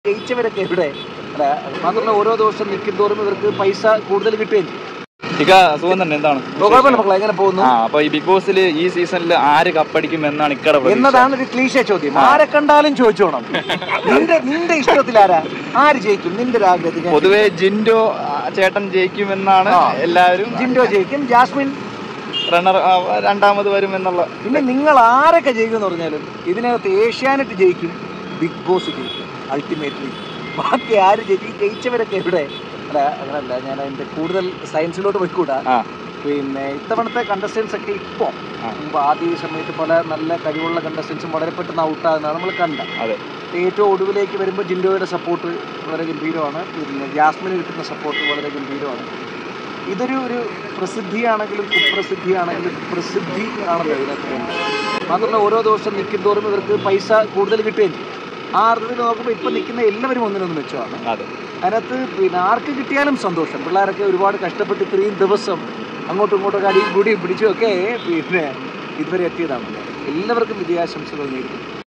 ജയിച്ചവരൊക്കെ ഇവിടെ അല്ല മാത്രമല്ല ഓരോ ദിവസം നിൽക്കുന്തോറും ഇവർക്ക് പൈസ കൂടുതൽ കിട്ടുകയും ചെയ്യും. സുഖം തന്നെ. എന്താണ് മക്കളെ എങ്ങനെ പോകുന്നു? അപ്പൊ ഈ ബിഗ് ബോസിൽ ഈ സീസണിൽ ആര് കപ്പടിക്കും എന്നാണ് എന്നതാണ് ഒരു ക്ലീശ ചോദ്യം. ആരെ കണ്ടാലും ചോദിച്ചോണം. നിന്റെ ഇഷ്ടത്തിൽ ആര് ജയിക്കും? നിന്റെ ഒരു ആഗ്രഹത്തിൽ പൊതുവെ ജിൻഡോ ചേട്ടൻ ജയിക്കുമെന്നാണ് എല്ലാവരും. ജിൻഡോ ജയിക്കും, ജാസ്മിൻ റണ്ണർ രണ്ടാമത് വരും എന്നുള്ള. പിന്നെ നിങ്ങൾ ആരൊക്കെ ജയിക്കും എന്ന് പറഞ്ഞാലും ഇതിനകത്ത് ഏഷ്യാനെറ്റ് ജയിക്കും, ബിഗ് ബോസ് ജയിക്കും അൾട്ടിമേറ്റ്ലി. ബാക്കി ആര് ജയിക്കും? ജയിച്ചവരൊക്കെ ഇവിടെ അല്ല അങ്ങനല്ല, ഞാൻ അതിന്റെ കൂടുതൽ സയൻസിലോട്ട് പോയിക്കൂടാ. പിന്നെ ഇത്തവണത്തെ കണ്ടസ്റ്റൻസ് ഒക്കെ ഇപ്പോൾ മുമ്പ് ആദ്യ സമയത്ത് പല നല്ല കഴിവുള്ള കണ്ടസ്റ്റൻസും വളരെ പെട്ടെന്ന് ഔട്ടാകുന്നതാണ് നമ്മൾ കണ്ടത്. ഏറ്റവും ഒടുവിലേക്ക് വരുമ്പോൾ ജിൻഡോയുടെ സപ്പോർട്ട് വളരെ ഗംഭീരമാണ്. പിന്നെ ജാസ്മിന് കിട്ടുന്ന സപ്പോർട്ട് വളരെ ഗംഭീരമാണ്. ഇതൊരു പ്രസിദ്ധിയാണെങ്കിലും കുപ്രസിദ്ധിയാണെങ്കിലും പ്രസിദ്ധി ആണല്ലോ ഇതിനകത്ത്. മാത്രമല്ല ഓരോ ദിവസം നിൽക്കുന്തോറും ഇവർക്ക് പൈസ കൂടുതൽ കിട്ടുകയും ചെയ്യും. ആ അർത്ഥത്തിൽ നോക്കുമ്പോൾ ഇപ്പം നിൽക്കുന്ന എല്ലാവരും ഒന്നിനൊന്ന് മെച്ചമാണ്. അതിനകത്ത് പിന്നെ ആർക്ക് കിട്ടിയാലും സന്തോഷം. പിള്ളേരൊക്കെ ഒരുപാട് കഷ്ടപ്പെട്ട് ഇത്രയും ദിവസം അങ്ങോട്ടും ഇങ്ങോട്ടും അടിയും കൂടിയും പിടിച്ചുമൊക്കെ പിന്നെ ഇതുവരെ എത്തിയതാണ്. എല്ലാവർക്കും വിജയാശംസകൾ നേരിടും.